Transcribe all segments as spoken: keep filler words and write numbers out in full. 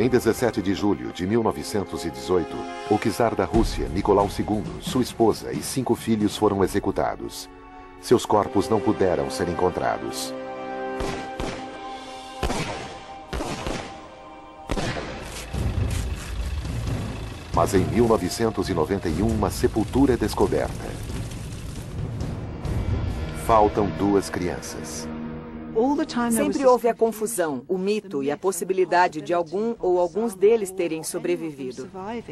Em dezessete de julho de mil novecentos e dezoito, o czar da Rússia, Nicolau segundo, sua esposa e cinco filhos foram executados. Seus corpos não puderam ser encontrados. Mas em mil novecentos e noventa e um, uma sepultura é descoberta. Faltam duas crianças. Sempre houve a confusão, o mito e a possibilidade de algum ou alguns deles terem sobrevivido.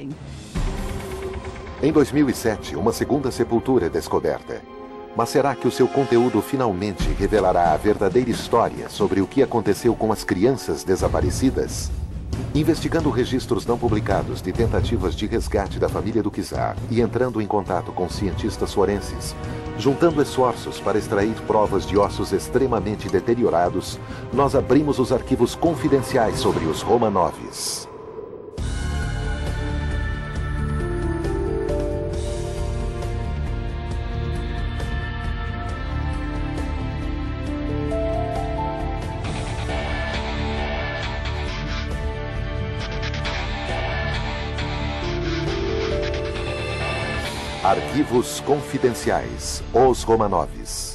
Em dois mil e sete, uma segunda sepultura é descoberta. Mas será que o seu conteúdo finalmente revelará a verdadeira história sobre o que aconteceu com as crianças desaparecidas? Investigando registros não publicados de tentativas de resgate da família do czar e entrando em contato com cientistas forenses, juntando esforços para extrair provas de ossos extremamente deteriorados, nós abrimos os arquivos confidenciais sobre os Romanovs. Arquivos confidenciais, os Romanovs.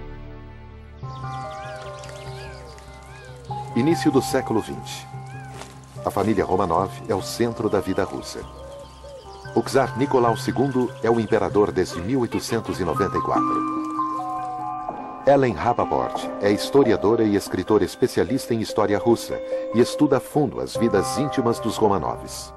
Início do século vinte. A família Romanov é o centro da vida russa. O czar Nicolau segundo é o imperador desde mil oitocentos e noventa e quatro. Ellen Rapaport é historiadora e escritora especialista em história russa e estuda a fundo as vidas íntimas dos Romanovs.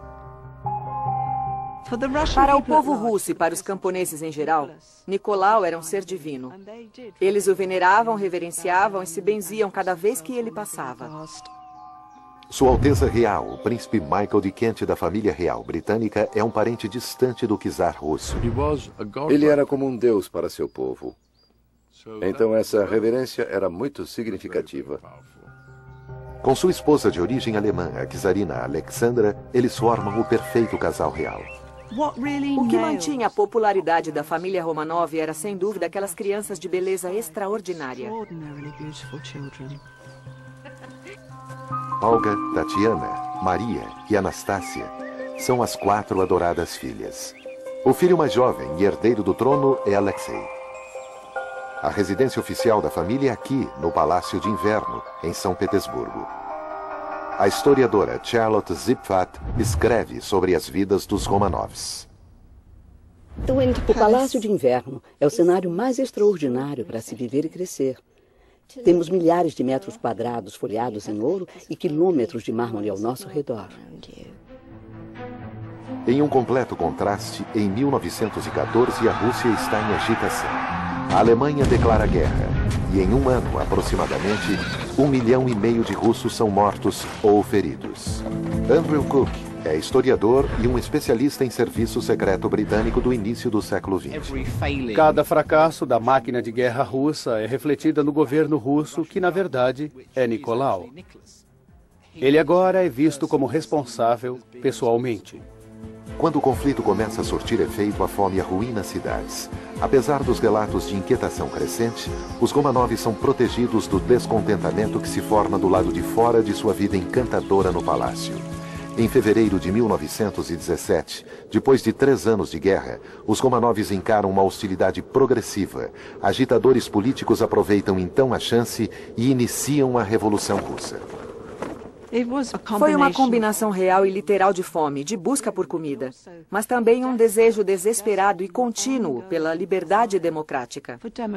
Para o povo russo e para os camponeses em geral, Nicolau era um ser divino. Eles o veneravam, reverenciavam e se benziam cada vez que ele passava. Sua Alteza Real, o príncipe Michael de Kent da família real britânica, é um parente distante do czar russo. Ele era como um deus para seu povo. Então essa reverência era muito significativa. Com sua esposa de origem alemã, a czarina Alexandra, eles formam o perfeito casal real. O que mantinha a popularidade da família Romanov era, sem dúvida, aquelas crianças de beleza extraordinária. Olga, Tatiana, Maria e Anastácia são as quatro adoradas filhas. O filho mais jovem e herdeiro do trono é Alexei. A residência oficial da família é aqui, no Palácio de Inverno, em São Petersburgo. A historiadora Charlotte Zipfat escreve sobre as vidas dos Romanovs. O Palácio de Inverno é o cenário mais extraordinário para se viver e crescer. Temos milhares de metros quadrados folheados em ouro e quilômetros de mármore ao nosso redor. Em um completo contraste, em mil novecentos e quatorze, a Rússia está em agitação. A Alemanha declara guerra e, em um ano aproximadamente, um milhão e meio de russos são mortos ou feridos. Andrew Cook é historiador e um especialista em serviço secreto britânico do início do século vinte. Cada fracasso da máquina de guerra russa é refletida no governo russo, que, na verdade, é Nicolau. Ele agora é visto como responsável pessoalmente. Quando o conflito começa a surtir efeito, a fome arruína as cidades. Apesar dos relatos de inquietação crescente, os Romanovs são protegidos do descontentamento que se forma do lado de fora de sua vida encantadora no palácio. Em fevereiro de mil novecentos e dezessete, depois de três anos de guerra, os Romanovs encaram uma hostilidade progressiva. Agitadores políticos aproveitam então a chance e iniciam a Revolução Russa. Foi uma combinação real e literal de fome, de busca por comida, mas também um desejo desesperado e contínuo pela liberdade democrática.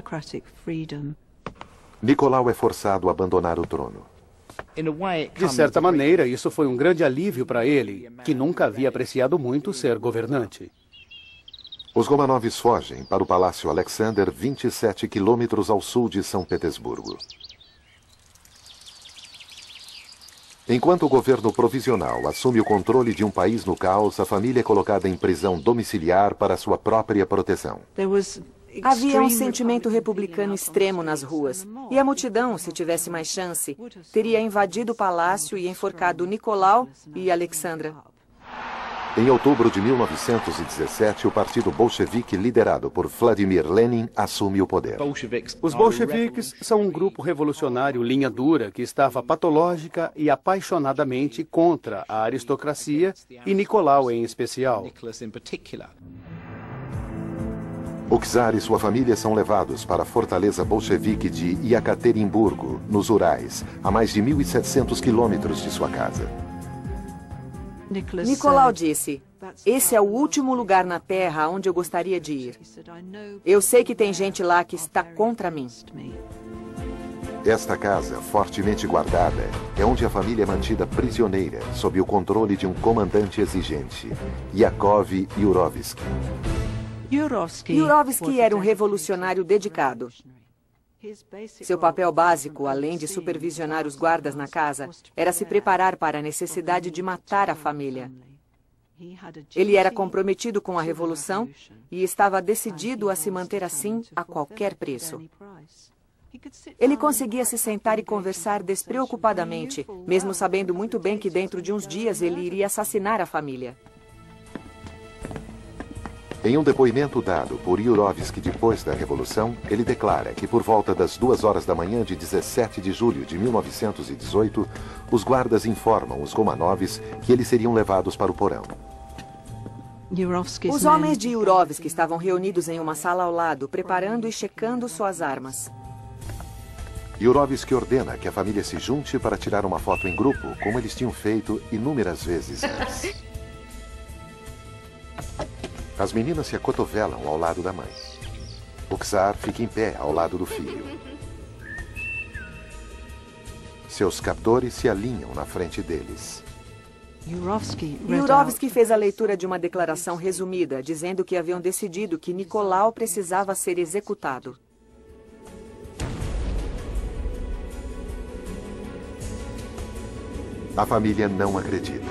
Nicolau é forçado a abandonar o trono. De certa maneira, isso foi um grande alívio para ele, que nunca havia apreciado muito ser governante. Os Romanovs fogem para o Palácio Alexander, vinte e sete quilômetros ao sul de São Petersburgo. Enquanto o governo provisional assume o controle de um país no caos, a família é colocada em prisão domiciliar para sua própria proteção. Havia um sentimento republicano extremo nas ruas, e a multidão, se tivesse mais chance, teria invadido o palácio e enforcado Nicolau e Alexandra. Em outubro de mil novecentos e dezessete, o partido bolchevique, liderado por Vladimir Lenin, assume o poder. Os bolcheviques são um grupo revolucionário linha dura que estava patológica e apaixonadamente contra a aristocracia e Nicolau em especial. O czar e sua família são levados para a fortaleza bolchevique de Yekaterinburgo, nos Urais, a mais de mil e setecentos quilômetros de sua casa. Nicolau disse, esse é o último lugar na Terra onde eu gostaria de ir. Eu sei que tem gente lá que está contra mim. Esta casa, fortemente guardada, é onde a família é mantida prisioneira, sob o controle de um comandante exigente, Yakov Yurovsky. Yurovsky era um revolucionário dedicado. Seu papel básico, além de supervisionar os guardas na casa, era se preparar para a necessidade de matar a família. Ele era comprometido com a revolução e estava decidido a se manter assim a qualquer preço. Ele conseguia se sentar e conversar despreocupadamente, mesmo sabendo muito bem que dentro de uns dias ele iria assassinar a família. Em um depoimento dado por Yurovsky depois da Revolução, ele declara que por volta das duas horas da manhã de dezessete de julho de mil novecentos e dezoito, os guardas informam os Romanovs que eles seriam levados para o porão. Os homens de Yurovsky estavam reunidos em uma sala ao lado, preparando e checando suas armas. Yurovsky ordena que a família se junte para tirar uma foto em grupo, como eles tinham feito inúmeras vezes antes. As meninas se acotovelam ao lado da mãe. O czar fica em pé ao lado do filho. Seus captores se alinham na frente deles. Yurovsky fez a leitura de uma declaração resumida, dizendo que haviam decidido que Nicolau precisava ser executado. A família não acredita.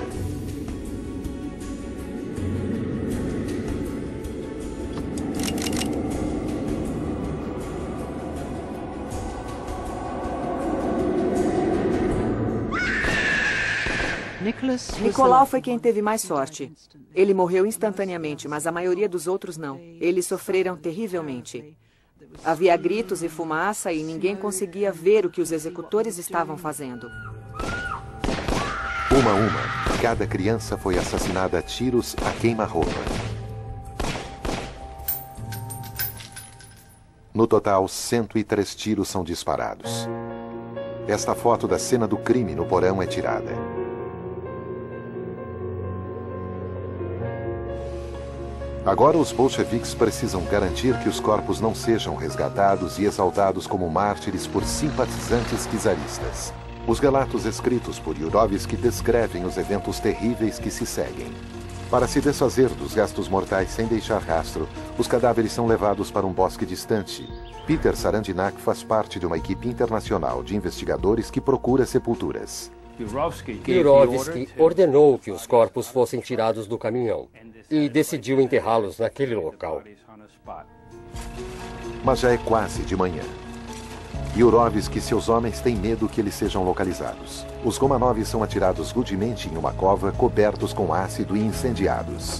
Nicolau foi quem teve mais sorte. Ele morreu instantaneamente, mas a maioria dos outros não. Eles sofreram terrivelmente. Havia gritos e fumaça e ninguém conseguia ver o que os executores estavam fazendo. Uma a uma, cada criança foi assassinada a tiros a queima-roupa. No total, cento e três tiros são disparados. Esta foto da cena do crime no porão é tirada. Agora os bolcheviques precisam garantir que os corpos não sejam resgatados e exaltados como mártires por simpatizantes czaristas. Os relatos escritos por Yurovsky descrevem os eventos terríveis que se seguem. Para se desfazer dos restos mortais sem deixar rastro, os cadáveres são levados para um bosque distante. Peter Sarandinak faz parte de uma equipe internacional de investigadores que procura sepulturas. Yurovsky ordenou que os corpos fossem tirados do caminhão e decidiu enterrá-los naquele local. Mas já é quase de manhã. Yurovsky e seus homens têm medo que eles sejam localizados. Os Romanovs são atirados rudemente em uma cova, cobertos com ácido e incendiados.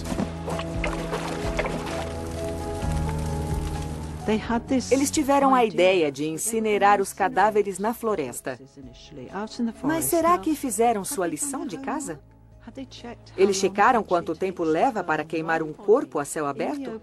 Eles tiveram a ideia de incinerar os cadáveres na floresta. Mas será que fizeram sua lição de casa? Eles checaram quanto tempo leva para queimar um corpo a céu aberto?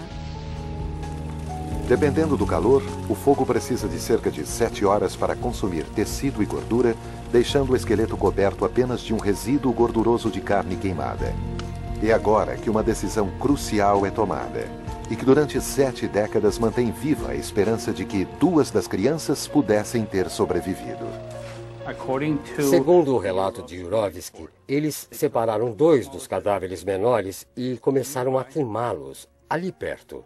Dependendo do calor, o fogo precisa de cerca de sete horas para consumir tecido e gordura, deixando o esqueleto coberto apenas de um resíduo gorduroso de carne queimada. É agora que uma decisão crucial é tomada, e que durante sete décadas mantém viva a esperança de que duas das crianças pudessem ter sobrevivido. Segundo o relato de Yurovsky, eles separaram dois dos cadáveres menores e começaram a queimá-los ali perto.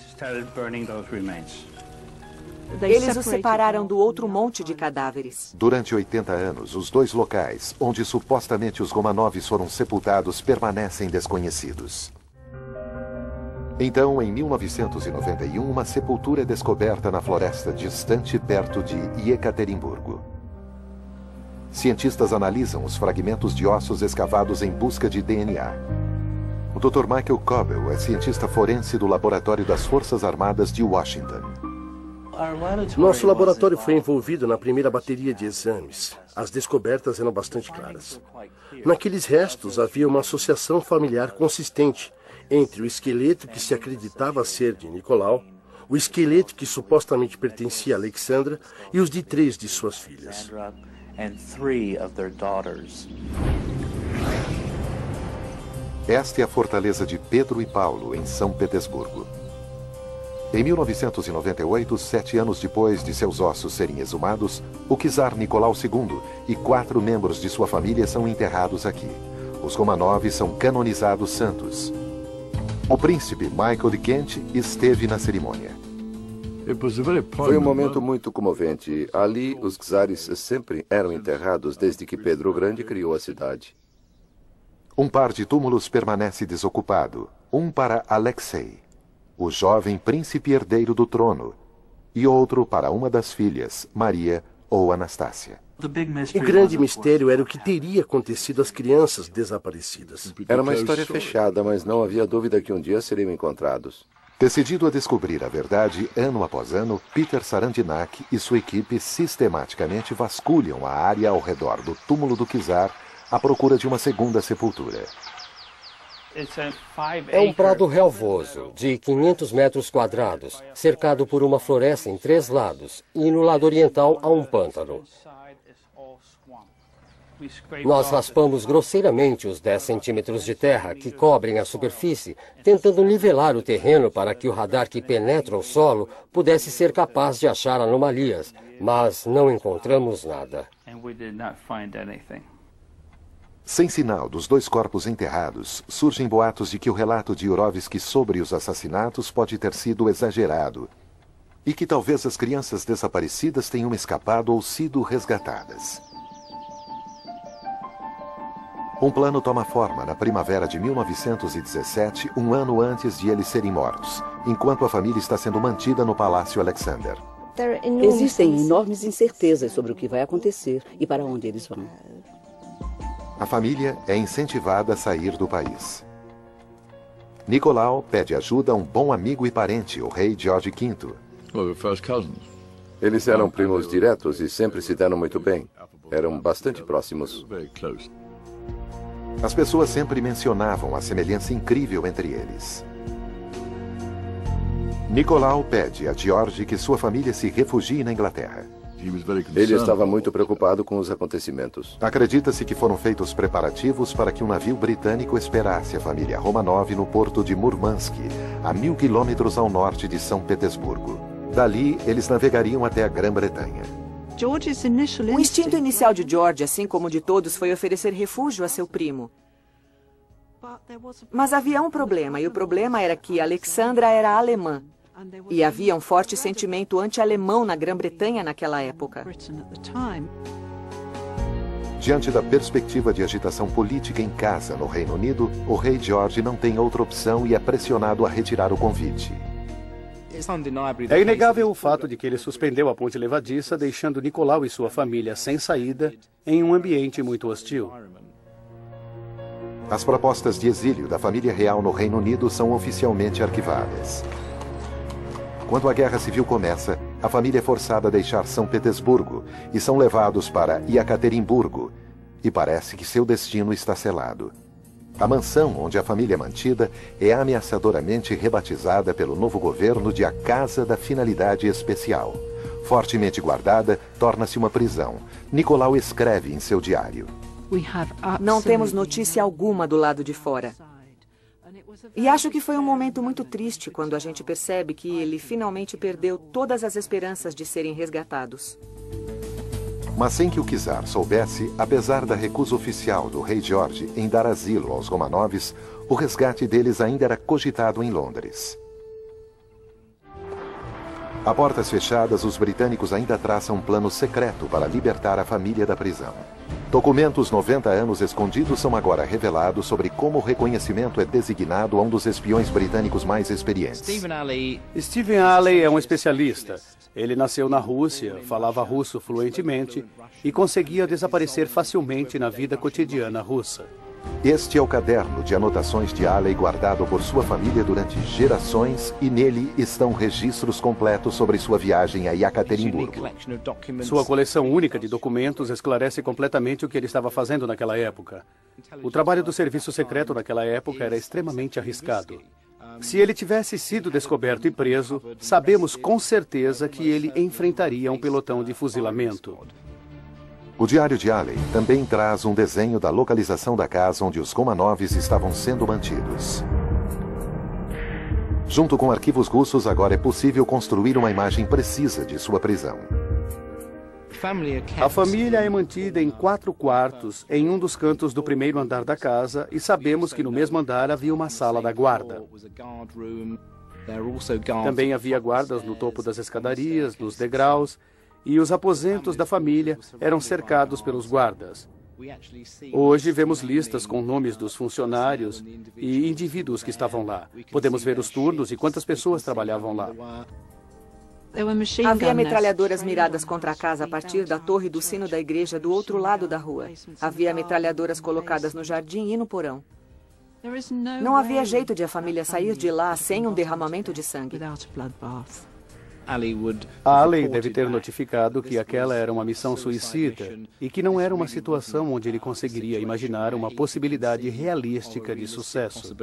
Eles os separaram do outro monte de cadáveres. Durante oitenta anos, os dois locais onde supostamente os Romanovs foram sepultados permanecem desconhecidos. Então, em mil novecentos e noventa e um, uma sepultura é descoberta na floresta distante perto de Yekaterinburgo. Cientistas analisam os fragmentos de ossos escavados em busca de D N A. O doutor Michael Coble é cientista forense do Laboratório das Forças Armadas de Washington. Nosso laboratório foi envolvido na primeira bateria de exames. As descobertas eram bastante claras. Naqueles restos havia uma associação familiar consistente entre o esqueleto que se acreditava ser de Nicolau, o esqueleto que supostamente pertencia a Alexandra e os de três de suas filhas. Esta é a fortaleza de Pedro e Paulo, em São Petersburgo. Em mil novecentos e noventa e oito, sete anos depois de seus ossos serem exumados, o czar Nicolau segundo e quatro membros de sua família são enterrados aqui. Os Romanov são canonizados santos. O príncipe Michael de Kent esteve na cerimônia. Foi um momento muito comovente. Ali, os czares sempre eram enterrados desde que Pedro o Grande criou a cidade. Um par de túmulos permanece desocupado. Um para Alexei, o jovem príncipe herdeiro do trono, e outro para uma das filhas, Maria ou Anastácia. O grande mistério era o que teria acontecido às crianças desaparecidas. Era uma história fechada, mas não havia dúvida que um dia seriam encontrados. Decidido a descobrir a verdade, ano após ano, Peter Sarandinak e sua equipe sistematicamente vasculham a área ao redor do túmulo do czar à procura de uma segunda sepultura. É um prado relvoso, de quinhentos metros quadrados, cercado por uma floresta em três lados, e no lado oriental há um pântano. Nós raspamos grosseiramente os dez centímetros de terra que cobrem a superfície, tentando nivelar o terreno para que o radar que penetra o solo pudesse ser capaz de achar anomalias, mas não encontramos nada. Sem sinal dos dois corpos enterrados, surgem boatos de que o relato de Yurovsky sobre os assassinatos pode ter sido exagerado e que talvez as crianças desaparecidas tenham escapado ou sido resgatadas. Um plano toma forma na primavera de mil novecentos e dezessete, um ano antes de eles serem mortos, enquanto a família está sendo mantida no Palácio Alexander. Existem enormes incertezas sobre o que vai acontecer e para onde eles vão. A família é incentivada a sair do país. Nicolau pede ajuda a um bom amigo e parente, o rei George quinto. Eles eram primos diretos e sempre se deram muito bem. Eram bastante próximos. As pessoas sempre mencionavam a semelhança incrível entre eles. Nicolau pede a George que sua família se refugie na Inglaterra. Ele estava muito preocupado com os acontecimentos. Acredita-se que foram feitos preparativos para que um navio britânico esperasse a família Romanov no porto de Murmansk, a mil quilômetros ao norte de São Petersburgo. Dali, eles navegariam até a Grã-Bretanha. O instinto inicial de George, assim como de todos, foi oferecer refúgio a seu primo. Mas havia um problema, e o problema era que Alexandra era alemã. E havia um forte sentimento anti-alemão na Grã-Bretanha naquela época. Diante da perspectiva de agitação política em casa no Reino Unido, o rei George não tem outra opção e é pressionado a retirar o convite. É inegável o fato de que ele suspendeu a ponte levadiça, deixando Nicolau e sua família sem saída em um ambiente muito hostil. As propostas de exílio da família real no Reino Unido são oficialmente arquivadas. Quando a Guerra Civil começa, a família é forçada a deixar São Petersburgo e são levados para Iekaterimburgo, e parece que seu destino está selado. A mansão onde a família é mantida é ameaçadoramente rebatizada pelo novo governo de a Casa da Finalidade Especial. Fortemente guardada, torna-se uma prisão. Nicolau escreve em seu diário: Não temos notícia alguma do lado de fora. E acho que foi um momento muito triste quando a gente percebe que ele finalmente perdeu todas as esperanças de serem resgatados. Mas sem que o czar soubesse, apesar da recusa oficial do rei George em dar asilo aos Romanovs, o resgate deles ainda era cogitado em Londres. A portas fechadas, os britânicos ainda traçam um plano secreto para libertar a família da prisão. Documentos noventa anos escondidos são agora revelados sobre como o reconhecimento é designado a um dos espiões britânicos mais experientes. Stephen Alley é um especialista. Ele nasceu na Rússia, falava russo fluentemente e conseguia desaparecer facilmente na vida cotidiana russa. Este é o caderno de anotações de Alley guardado por sua família durante gerações e nele estão registros completos sobre sua viagem a Yekaterinburgo. Sua coleção única de documentos esclarece completamente o que ele estava fazendo naquela época. O trabalho do serviço secreto naquela época era extremamente arriscado. Se ele tivesse sido descoberto e preso, sabemos com certeza que ele enfrentaria um pelotão de fuzilamento. O diário de Alley também traz um desenho da localização da casa onde os Romanovs estavam sendo mantidos. Junto com arquivos russos, agora é possível construir uma imagem precisa de sua prisão. A família é mantida em quatro quartos em um dos cantos do primeiro andar da casa e sabemos que no mesmo andar havia uma sala da guarda. Também havia guardas no topo das escadarias, nos degraus, e os aposentos da família eram cercados pelos guardas. Hoje vemos listas com nomes dos funcionários e indivíduos que estavam lá. Podemos ver os turnos e quantas pessoas trabalhavam lá. Havia metralhadoras miradas contra a casa a partir da torre do sino da igreja do outro lado da rua. Havia metralhadoras colocadas no jardim e no porão. Não havia jeito de a família sair de lá sem um derramamento de sangue. Alley deve ter notificado que aquela era uma missão suicida e que não era uma situação onde ele conseguiria imaginar uma possibilidade realística de sucesso.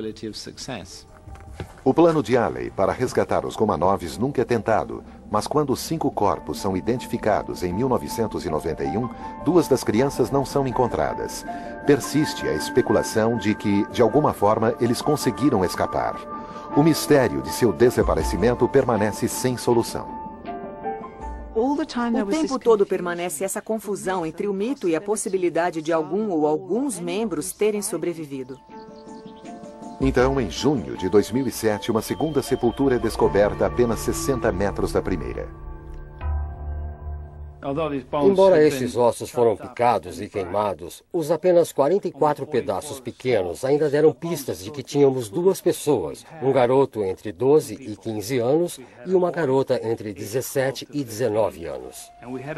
O plano de Alley para resgatar os Romanovs nunca é tentado, mas quando os cinco corpos são identificados em mil novecentos e noventa e um, duas das crianças não são encontradas. Persiste a especulação de que, de alguma forma, eles conseguiram escapar. O mistério de seu desaparecimento permanece sem solução. O tempo todo permanece essa confusão entre o mito e a possibilidade de algum ou alguns membros terem sobrevivido. Então, em junho de dois mil e sete, uma segunda sepultura é descoberta a apenas sessenta metros da primeira. Embora esses ossos foram picados e queimados, os apenas quarenta e quatro pedaços pequenos ainda deram pistas de que tínhamos duas pessoas, um garoto entre doze e quinze anos e uma garota entre dezessete e dezenove anos.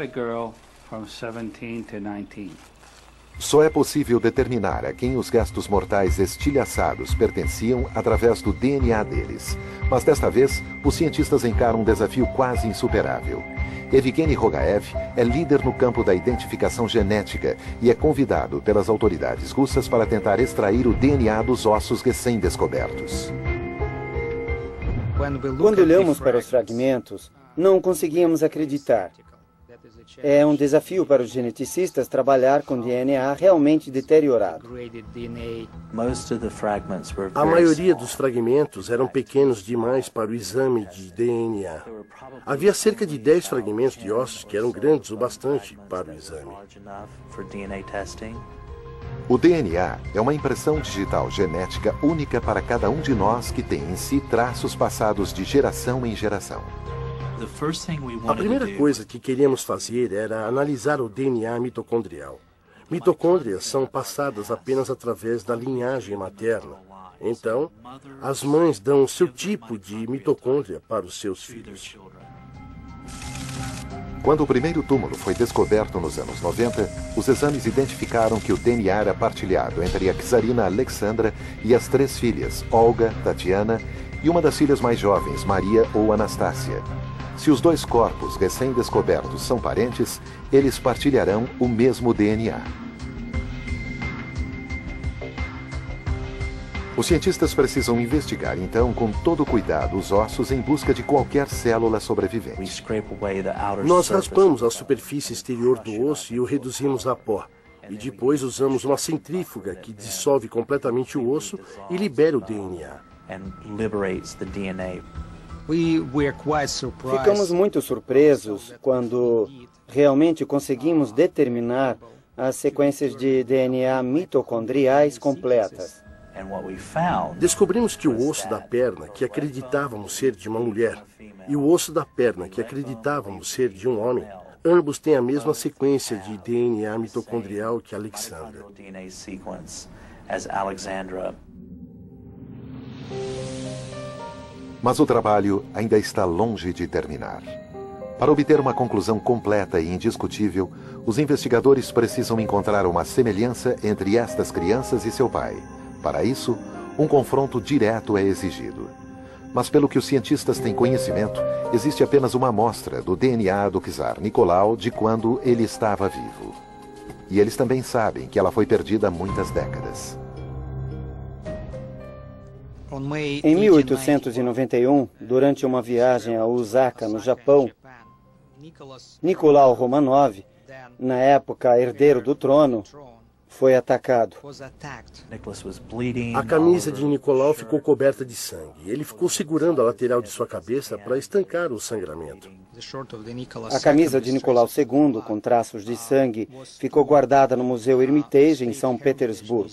Só é possível determinar a quem os restos mortais estilhaçados pertenciam através do D N A deles. Mas desta vez, os cientistas encaram um desafio quase insuperável. Evgeny Rogaev é líder no campo da identificação genética e é convidado pelas autoridades russas para tentar extrair o D N A dos ossos recém-descobertos. Quando olhamos para os fragmentos, não conseguíamos acreditar. É um desafio para os geneticistas trabalhar com D N A realmente deteriorado. A maioria dos fragmentos eram pequenos demais para o exame de D N A. Havia cerca de dez fragmentos de ossos que eram grandes o bastante para o exame. O D N A é uma impressão digital genética única para cada um de nós que tem em si traços passados de geração em geração. A primeira coisa que queríamos fazer era analisar o D N A mitocondrial. Mitocôndrias são passadas apenas através da linhagem materna. Então, as mães dão o seu tipo de mitocôndria para os seus filhos. Quando o primeiro túmulo foi descoberto nos anos noventa, os exames identificaram que o D N A era partilhado entre a czarina Alexandra e as três filhas, Olga, Tatiana, e uma das filhas mais jovens, Maria ou Anastácia. Se os dois corpos recém-descobertos são parentes, eles partilharão o mesmo D N A. Os cientistas precisam investigar, então, com todo cuidado, os ossos em busca de qualquer célula sobrevivente. Nós raspamos a superfície exterior do osso e o reduzimos a pó. E depois usamos uma centrífuga que dissolve completamente o osso e libera o D N A. Ficamos muito surpresos quando realmente conseguimos determinar as sequências de D N A mitocondriais completas. Descobrimos que o osso da perna, que acreditávamos ser de uma mulher, e o osso da perna, que acreditávamos ser de um homem, ambos têm a mesma sequência de D N A mitocondrial que Alexandra. Mas o trabalho ainda está longe de terminar. Para obter uma conclusão completa e indiscutível, os investigadores precisam encontrar uma semelhança entre estas crianças e seu pai. Para isso, um confronto direto é exigido. Mas pelo que os cientistas têm conhecimento, existe apenas uma amostra do D N A do czar Nicolau de quando ele estava vivo. E eles também sabem que ela foi perdida há muitas décadas. Em mil oitocentos e noventa e um, durante uma viagem a Osaka, no Japão, Nicolau Romanov, na época herdeiro do trono, foi atacado. A camisa de Nicolau ficou coberta de sangue. Ele ficou segurando a lateral de sua cabeça para estancar o sangramento. A camisa de Nicolau segundo, com traços de sangue, ficou guardada no Museu Hermitage, em São Petersburgo.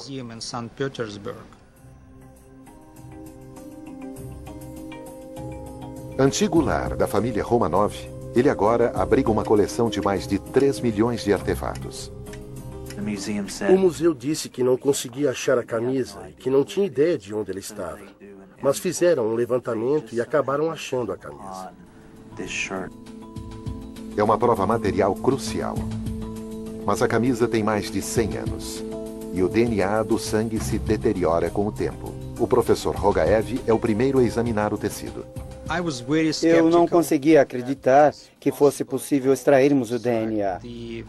Antigo lar da família Romanov, ele agora abriga uma coleção de mais de três milhões de artefatos. O museu disse que não conseguia achar a camisa e que não tinha ideia de onde ela estava. Mas fizeram um levantamento e acabaram achando a camisa. É uma prova material crucial. Mas a camisa tem mais de cem anos. E o D N A do sangue se deteriora com o tempo. O professor Rogaev é o primeiro a examinar o tecido. Eu não conseguia acreditar que fosse possível extrairmos o D N A.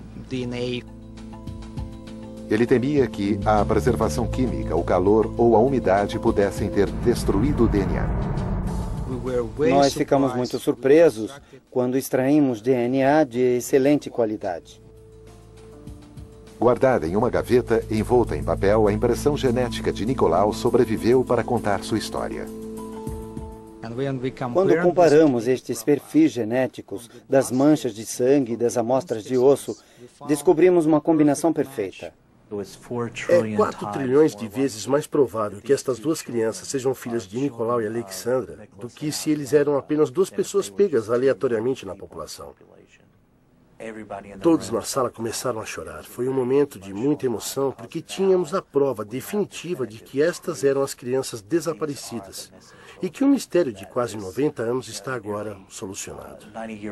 Ele temia que a preservação química, o calor ou a umidade pudessem ter destruído o D N A. Nós ficamos muito surpresos quando extraímos D N A de excelente qualidade. Guardada em uma gaveta, envolta em papel, a impressão genética de Nicolau sobreviveu para contar sua história. Quando comparamos estes perfis genéticos das manchas de sangue e das amostras de osso, descobrimos uma combinação perfeita. É quatro trilhões de vezes mais provável que estas duas crianças sejam filhas de Nicolau e Alexandra do que se eles eram apenas duas pessoas pegas aleatoriamente na população. Todos na sala começaram a chorar. Foi um momento de muita emoção porque tínhamos a prova definitiva de que estas eram as crianças desaparecidas e que o mistério de quase noventa anos está agora solucionado.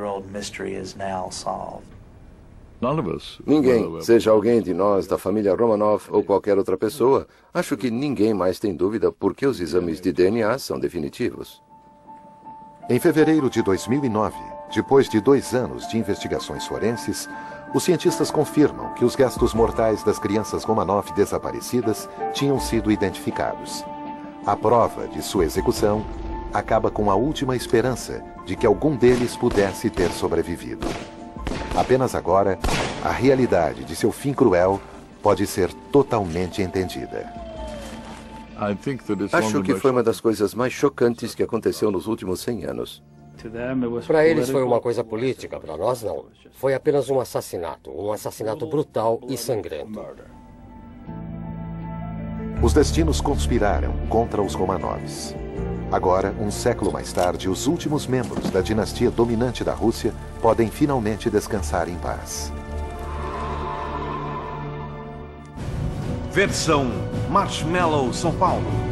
Ninguém, seja alguém de nós, da família Romanov ou qualquer outra pessoa, acho que ninguém mais tem dúvida porque os exames de D N A são definitivos. Em fevereiro de dois mil e nove, depois de dois anos de investigações forenses, os cientistas confirmam que os restos mortais das crianças Romanov desaparecidas tinham sido identificados. A prova de sua execução acaba com a última esperança de que algum deles pudesse ter sobrevivido. Apenas agora, a realidade de seu fim cruel pode ser totalmente entendida. Acho que foi uma das coisas mais chocantes que aconteceu nos últimos cem anos. Para eles foi uma coisa política, para nós não. Foi apenas um assassinato, um assassinato brutal e sangrento. Os destinos conspiraram contra os Romanovs. Agora, um século mais tarde, os últimos membros da dinastia dominante da Rússia podem finalmente descansar em paz. Versão Marshmallow São Paulo.